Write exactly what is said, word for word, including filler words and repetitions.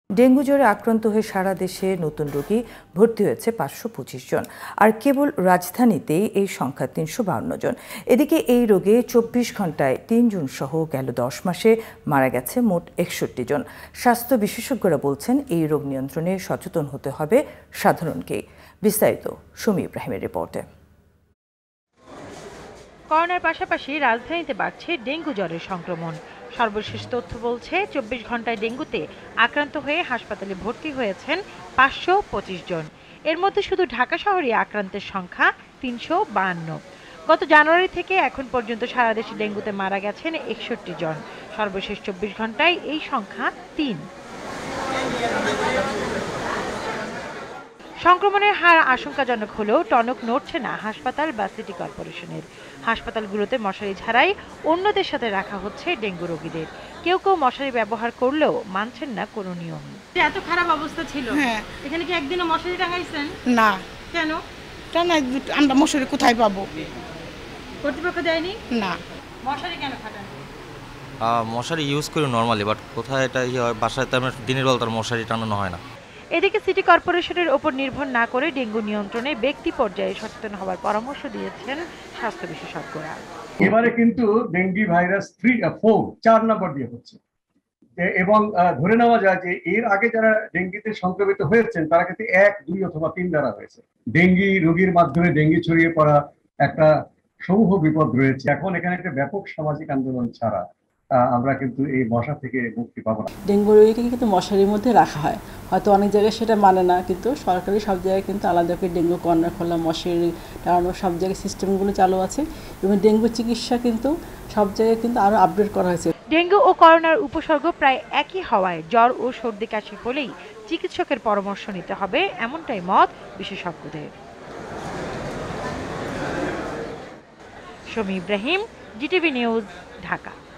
Dengue জ্বরে আক্রান্ত হয়ে সারা দেশে নতুন রোগী ভর্তি হয়েছে পাঁচশো পঁচিশ জন, আর কেবল রাজধানীতেই এই সংখ্যা তিনশো বাউন্ন জন। এদিকে এই রোগে চব্বিশ ঘন্টায় তিনজন সহ গেল দশ মাসে মারা গেছে মোট একষট্টি জন। স্বাস্থ্য বিশেষজ্ঞরা বলছেন এই রোগ নিয়ন্ত্রণে সচেতন হতে হবে সাধারণকে। বিস্তারিত শমী ইব্রাহিমের রিপোর্টে। করোনার পাশাপাশি রাজধানীতে বাড়ছে ডেঙ্গু জ্বরের সংক্রমণ। সর্বশেষ তথ্য বলছে চব্বিশ ঘন্টায় ডেঙ্গুতে আক্রান্ত হয়ে হাসপাতালে ভর্তি হয়েছেন পাঁচশো পঁচিশ জন। এর মধ্যে শুধু ঢাকা শহরে আক্রান্তের সংখ্যা তিনশো বাহান্ন। গত জানুয়ারি থেকে এখন পর্যন্ত সারা দেশে ডেঙ্গুতে মারা গেছেন একষট্টি জন। সর্বশেষ চব্বিশ ঘন্টায় এই সংখ্যা তিন। সংক্রমণের হার আশঙ্কাজনক হলেও টনক নড়ছে না হাসপাতাল বা সিটি কর্পোরেশনের। হাসপাতালগুলোতে মশারি ছাড়াই অন্যদের সাথে রাখা হচ্ছে ডেঙ্গু রোগীদের। কেউ কেউ মশারি ব্যবহার করলেও মানছেন না কোনো নিয়ম। এত খারাপ অবস্থা ছিল, হ্যাঁ, এখানে কি একদিনও মশারি টাঙাইছেন? না। কেন? আমরা মশারি কোথায় পাবো? কর্তৃপক্ষ দেয়নি? না। মশারি কেন খাটান? মশারি ইউজ করি নর্মালি, বাট কোথায় এটা বাসায় তো দিনের বেলা তার মশারি টানানো হয় না। এদিকে সিটি কর্পোরেশনের ওপর নির্ভর না করে ডেঙ্গু নিয়ন্ত্রণে ব্যক্তি পর্যায়ে সচেতন হওয়ার পরামর্শ দিয়েছেন স্বাস্থ্য বিশেষজ্ঞরা। এবারে কিন্তু ডেঙ্গি ভাইরাস থ্রি ফোর চার নম্বর দিয়ে হচ্ছে, এবং ধরে নেওয়া যায় যে এর আগে যারা ডেঙ্গিতে সংক্রমিত হয়েছেন তারা কিন্তু এক দুই অথবা তিন দ্বারা হয়েছে। ডেঙ্গি রোগীর মাধ্যমে ডেঙ্গি ছড়িয়ে পড়া একটা সমূহ বিপদ রয়েছে। এখন এখানে একটা ব্যাপক সামাজিক আন্দোলন ছাড়া আমরা কিন্তু এই মশা থেকে মুক্তি পাবো না। ডেঙ্গু রোগীকে কিন্তু মশারির মধ্যে রাখা হয়, হয়তো অনেক জায়গায় সেটা মানে না, কিন্তু সরকারি সব জায়গায় কিন্তু আলাদা করে ডেঙ্গু কর্নার খোলা, মশারি টানানো সব জায়গায় সিস্টেমগুলো চালু আছে, এবং ডেঙ্গু চিকিৎসা কিন্তু সব জায়গায় কিন্তু আরও আপডেট করা হয়েছে। ডেঙ্গু ও করোনার উপসর্গ প্রায় একই হওয়ায় জ্বর ও সর্দি কাশি হলেই চিকিৎসকের পরামর্শ নিতে হবে, এমনটাই মত বিশেষজ্ঞদের। Shami Ibrahim, GTV news, Dhaka.